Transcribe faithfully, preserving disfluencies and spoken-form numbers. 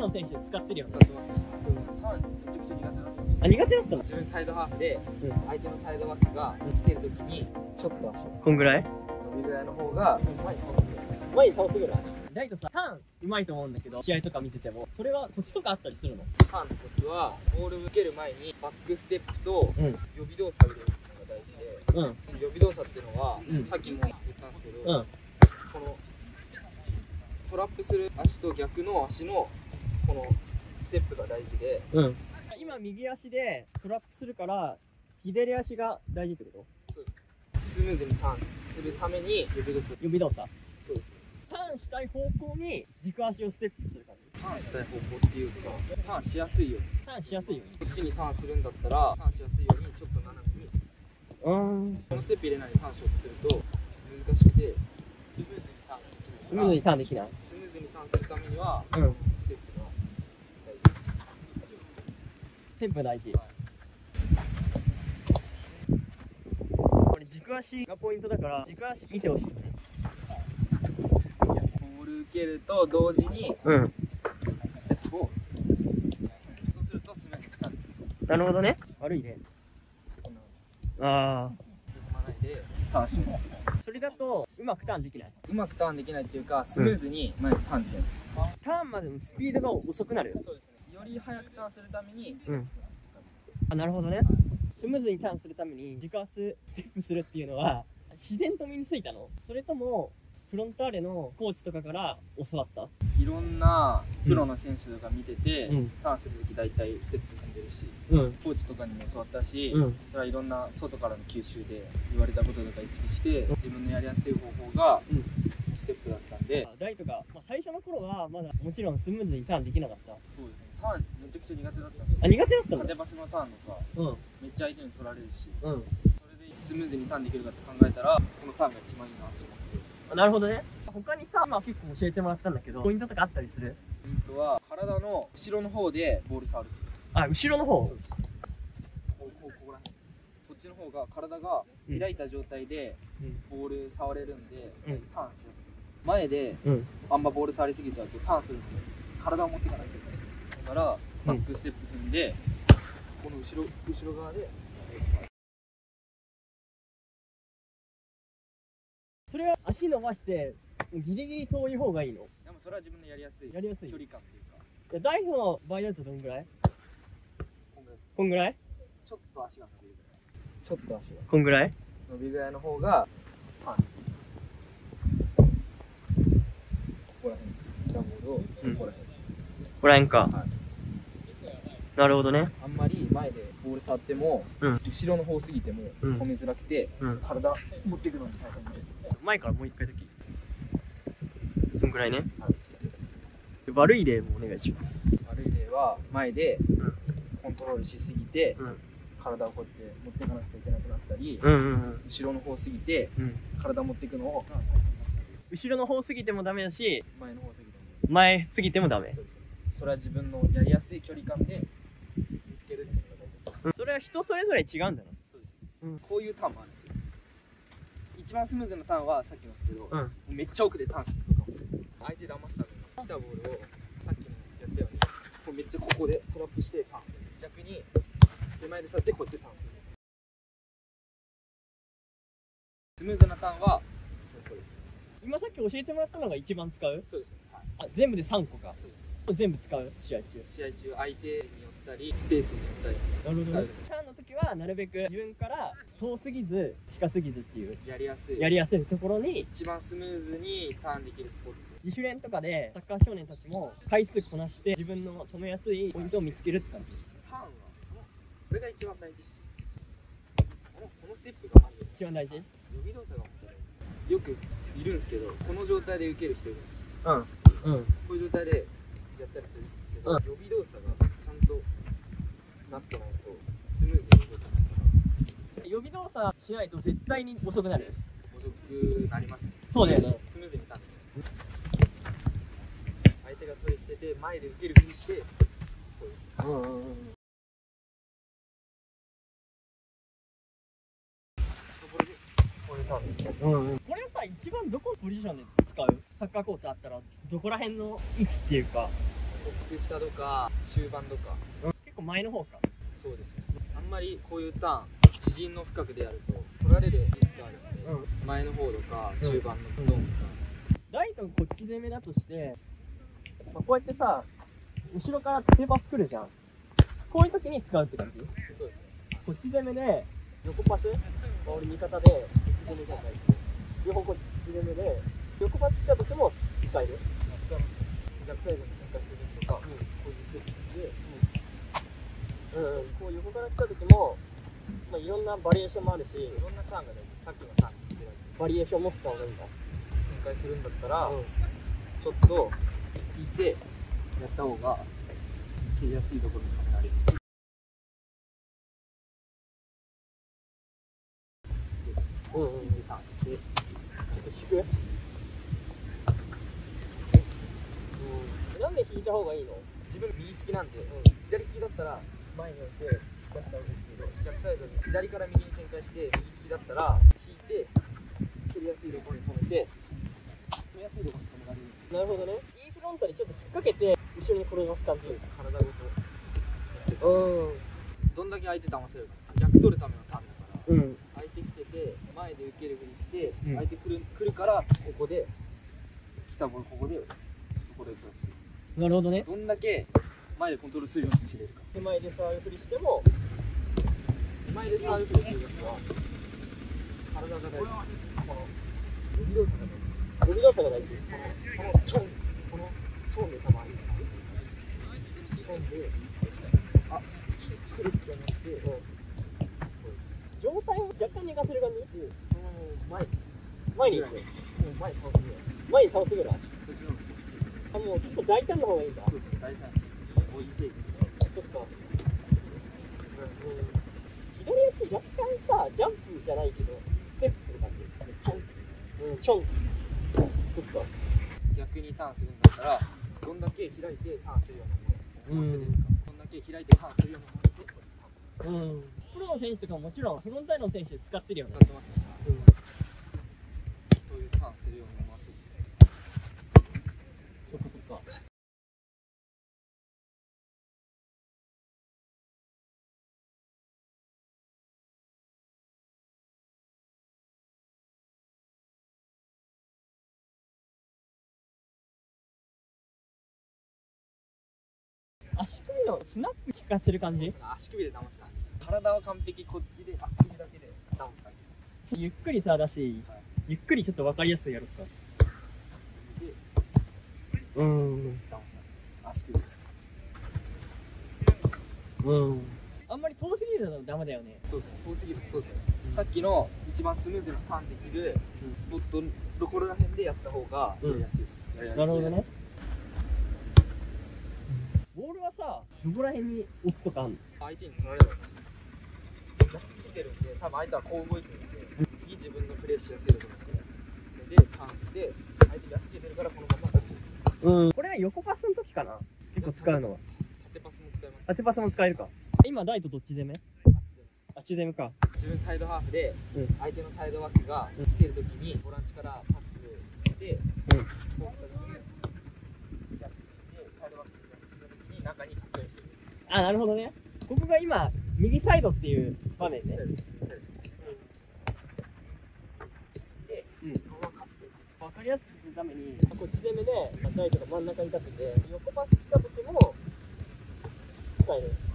の選手使ってるよね。 使ってますね。ターンめちゃくちゃ苦手だったんですよ。 あ、苦手だったの？ 自分サイドハーフで、 うん、 相手のサイドバックが来てるときに、ちょっと足こんぐらい伸びぐらいの方が前に倒すぐらい。 前に倒すぐらい。ライトさ、ターンうまいと思うんだけど、試合とか見てても、それはコツとかあったりするの？ ターンのコツは、ボールを受ける前にバックステップとうん、 予備動作を入れるのが大事で、 うん、 予備動作っていうのは、 うん、 さっきも言ったんですけど、 うん、 このトラップする足と逆の足のこのステップが大事で、 うん。今右足でトラップするから、左足が大事ってこと？ そうです。スムーズにターンするために予備動作。 予備動作。 そうです。 ターンしたい方向に軸足をステップする感じ。 ターンしたい方向っていうか、ターンしやすいように。 ターンしやすいように。 こっちにターンするんだったら、ターンしやすいようにちょっと斜めに。 うーん。 このステップ入れないでターンしようとすると難しくて、スムーズにターンできない。 スムーズにターンできない。 スムーズにターンするためには、 うん。 ステップが大事です。 ステップ大事。 はい、 これ軸足がポイントだから、軸足見てほしいね。 ボール受けると同時に、 うん。 ステップを、そうするとスムーズにターンできる。 なるほどね。悪いね。ああ。 踏まないでターンします。 それだとうまくターンできない。 うまくターンできないっていうか、スムーズに前にターンできない。 ターンまでのスピードが遅くなる。 そうですね。より速くターンするために、 うん。あ、なるほどね。スムーズにターンするために軸足ステップするっていうのは自然と身についたの？それともフロンターレのコーチとかから教わった？ いろんなプロの選手とか見てて、 うん、 ターンするとき大体ステップ踏んでるし、 うん、 コーチとかにも教わったし、 うん、 それはいろんな外からの吸収で言われたこととか意識して、自分のやりやすい方法がステップだったんで、 うん、大とか、まあ、最初の頃はまだもちろんスムーズにターンできなかった。 そうですね。ターンめちゃくちゃ苦手だったんですよ。 あ、苦手だったの？ 縦パスのターンとか、 うん、 めっちゃ相手に取られるし、 うん、 それでスムーズにターンできるかって考えたら、このターンが一番いいなと思って。 なるほどね。他にさ、まあ結構教えてもらったんだけど、ポイントとかあったりする？ ポイントは、体の後ろの方でボール触る。 あ、後ろの方？ そうです。こう、こう、ここら辺です。こっちの方が体が開いた状態でボール触れるんで、うん、ターンしやすい。前で、うん、あんまボール触りすぎちゃうとターンすると体を持っていかないといけない。だから、バックステップ踏んで、この後ろ、後ろ側で、 それは足伸ばしてギリギリ遠い方がいいの？ でもそれは自分のやりやすいやりやすい距離感っていうか。 いや、大悟の場合だとどんぐらい？ こんぐらいです。 こんぐらい？ ちょっと足が伸びるぐらいです。ちょっと足がこんぐらい？ 伸びぐらいの方がターン。ここら辺です。じゃあボールをここら辺、うん、ここら辺か、 はい、 なるほどね。 あんまり前でボール触っても、うん、後ろの方すぎても止めづらくて、うん、体持っていくのに大変で。 前からもう一回だけ。そんくらいね。はい、悪い例もお願いします。 悪い例は前でコントロールしすぎて、うん、体をこうやって持っていかなくちゃいけなくなったり、うんうんうん、後ろの方すぎて、うん、体持っていくのを後ろの方すぎてもダメだし、 前の方すぎても前すぎてもダメ。 そうです。それは自分のやりやすい距離感で見つけるっていうのが大事。 うん、それは人それぞれ違うんだな。 そうです、うん、こういうターンもあるんですよ。一番スムーズなターンはさっきのですけど、うん、めっちゃ奥でターンするとか、相手騙すために来たボールをさっきのやったように、こうめっちゃここでトラップしてターンする。逆に手前で去ってこうやってターンする。スムーズなターンはそうです。 今さっき教えてもらったのが一番使う？ そうですね。はい、 あ、全部でさんこか。全部使う？試合中。 試合中、相手によったり、スペースによったり。 なるほどね。ターンの時はなるべく自分から遠すぎず、近すぎずっていう。 やりやすい。 やりやすいところに。 一番スムーズにターンできるスポット。 自主練とかでサッカー少年たちも回数こなして自分の止めやすいポイントを見つけるって感じ。 ターンは、これが一番大事です。この、このステップがまず一番大事。 予備動作が本当によくいるんですけど、この状態で受ける人いるんです。 うん。うん。 こういう状態でやったりするんですけど、うん、予備動作がちゃんとなってないとスムーズに動かないから。予備動作しないと絶対に遅くなる。遅くなりますね。そうだよね。スムーズにターンできます。相手が取りに来てて前で受けるふうにして、こういう。うんうんうん。うんうん、これさ、一番どこのポジションで使う？サッカーコートあったらどこら辺の位置っていうか。こク下とか中盤とか、 うん、結構前の方か。 そうですね。あんまりこういうターン自陣の深くでやると取られるリスクがあるので、うん、前の方とか中盤のゾーンとか、 ライトがこっち攻めだとして、まあ、こうやってさ後ろから縦パス来るじゃん。こういう時に使うって感じ。 そうですね。 こっち攻めで横パス、まあ、俺味方でこっち攻めじゃない。両方こっち攻めで横パス来た時も使える。 逆サイドに展開するとか、うん、こういう景色で、 うんうん、こう横から来た時も、まあ、いろんなバリエーションもあるし、いろんなターンがね、さっきのターンにバリエーション持ってた方がいいんだ。 展開するんだったら、 うん、 ちょっと引いてやった方が切りやすいところに止められる。 うんうんうん。で、ちょっと引く。なんで引いた方がいいの？ 自分右利きなんで、うん、左利きだったら前に置いてやった方がいいんですけど、逆サイドに左から右に展開して右利きだったら引いて蹴りやすいところに止めて止めやすいところに止められる。 なるほどね。E フロントにちょっと引っ掛けて後ろに転がす感じ。 体ごと。うん。どんだけ相手騙せるか。逆取るためのターンだから。うん。相手来てて前で受けるふりして、うん、相手来る来るからここで来たボールここでここでブロックする。 なるほどね。 どんだけ前でコントロールするように見せれるか。 手前で触るふりしても、 手前で触るふりするときは体が大事。この伸び動作が大事。 伸び動作が大事。 このチョン、このチョンでたまにチョンで、あ、来るって思って、うん、 状態を若干寝かせる感じ。 で、そのまま前前に行く。 前に倒すぐらい。 前に倒すぐらい。あ、もう結構大胆な方がいいんだ。 そうですね、大胆。置いていく。 そっか。うん、左足若干さ、ジャンプじゃないけど、ステップする感じ。チョン。うん、チョン。そっか。 逆にターンするんだったら、どんだけ開いてターンするようなものを忘れるか。どんだけ開いてターンするようなものを。 うん。プロの選手とかももちろんフロンターレの選手使ってるよね。 使ってますね。うん。そういうターンするように思わせる。 そっかそっか。足首のスナップ効かせる感じ？ 足首で騙す感じです。体は完璧こっちで足首だけで騙す感じです。 ゆっくりさだし、はい、ゆっくりちょっと分かりやすくやるか。 で、 うん。 騙す感じです。足首です。 うん。あんまり遠すぎるとダメだよね。 そうですね。遠すぎるとそうですね。うん、さっきの一番スムーズにターンできるスポットのところら辺でやった方がやりやすいです。 うん、なるほどね。ボールはさ、どこら辺に置くとかあるの？ 相手に取られるの出し続けてるんで、多分相手はこう動いてるんで、次自分のプレーしやすいところでターンして相手がつけてるからこのまま。 うん。これは横パスの時かな。結構使うのは。 縦パスも使います。 縦パスも使えるか。今大とどっち攻め？あっち攻めか。 自分サイドハーフで、うん、相手のサイドバックが来てる時にボランチからパスして、うん、こう来た時にサイドバックが中に隠れてる。 あ、なるほどね。ここが今右サイドっていう場面ね。で、うん、分かりやすくするためにこっち攻めで大とか真ん中に立てて横パス来た時も使える。